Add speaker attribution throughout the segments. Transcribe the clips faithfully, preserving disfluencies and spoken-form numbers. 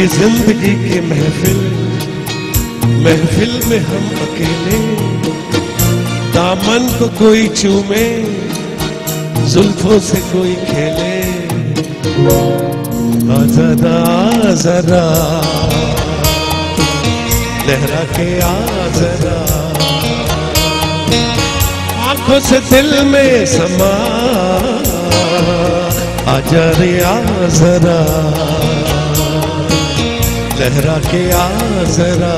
Speaker 1: जिंदगी की महफिल, महफिल में हम अकेले, दामन को कोई चूमे, जुल्फों से कोई खेले। आ जरा आ जरा लहरा के आ जरा, आंखों से दिल में समा, आजा रे आ जरा लहरा के आ जरा,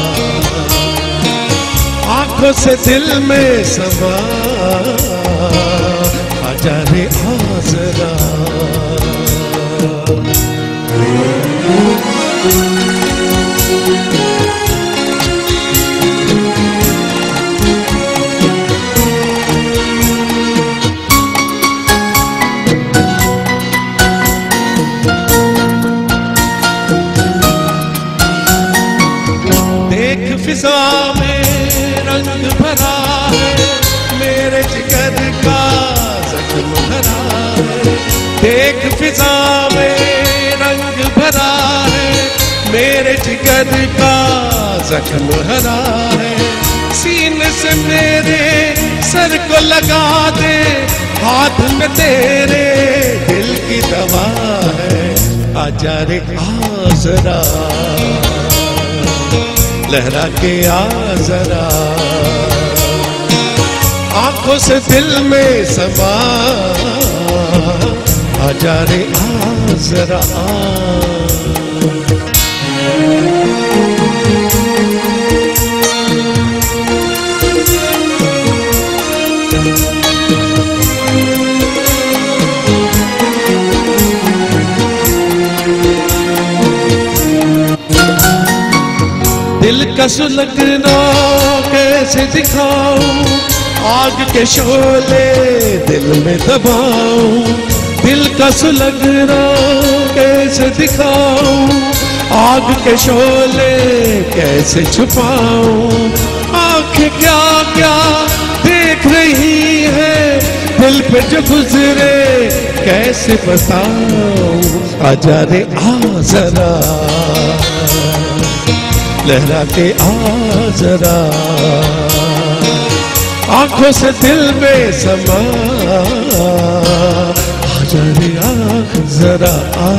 Speaker 1: आंखों से दिल में समा, आजा रे आ जरा। फिजा में रंग भरा है, मेरे जिगर का जख्म भरा है। देख फिजा में रंग भरा है, मेरे जिगर का जख्म भरा है। सीने से मेरे सर को लगा दे, हाथ में तेरे दिल की दवा है। आजा रे आ जरा लहरा के आ जरा, आंखों से दिल में समा, आजा रे आ जरा। दिल का सुलगना कैसे दिखाऊं, आग के शोले दिल में दबाऊं। दिल का सुलगना कैसे दिखाऊं, आग के शोले कैसे छुपाऊं। आंखें क्या क्या देख रही है, दिल पे जो गुजरे कैसे बताऊं। आजा रे आ जरा लहरा के आ जरा, आंखों से दिल में समा, आजा रे आ जरा आ।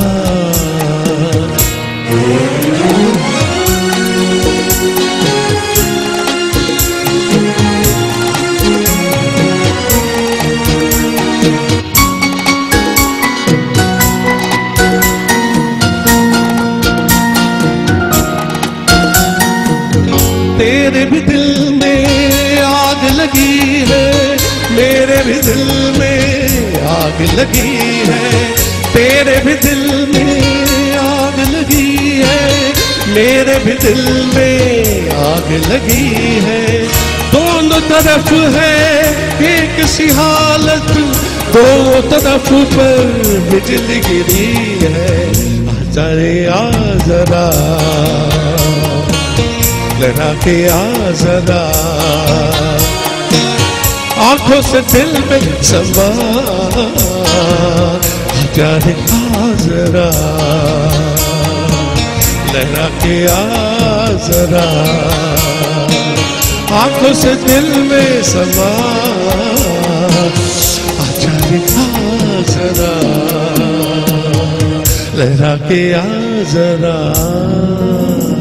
Speaker 1: तेरे भी दिल में आग लगी है, मेरे भी दिल में आग लगी है। तेरे भी दिल में आग लगी है, मेरे भी दिल में आग लगी है। दोनों तरफ है एक सी हालत, दोनों तरफ पर बिजली गिरी है। आजा रे आ जरा लहरा के आ जरा, आंखों से दिल में समा, आजा रे आ जरा लहरा के आ जरा, आंखों से दिल में समा, आजा रे आ जरा लहरा के आ जरा।